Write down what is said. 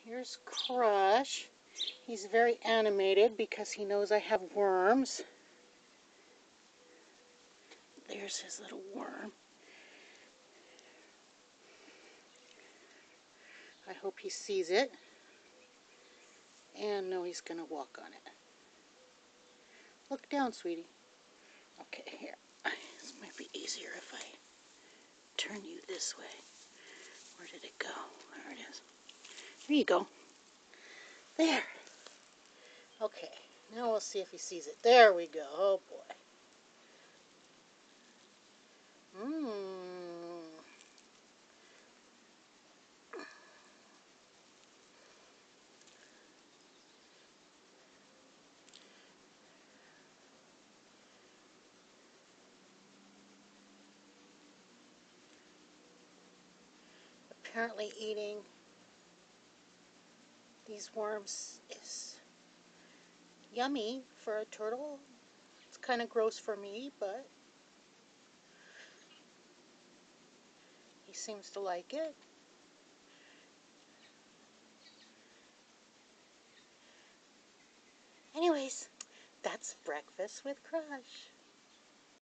Here's Crush. He's very animated because he knows I have worms. There's his little worm. I hope he sees it. And no, he's going to walk on it. Look down, sweetie. Okay, here. This might be easier if I turn you this way. Where did it go? There it is. There you go. There. Okay, now we'll see if he sees it. There we go. Oh, boy. Apparently eating these worms is yummy for a turtle. It's kind of gross for me, but he seems to like it. Anyways, that's Breakfast with Crush.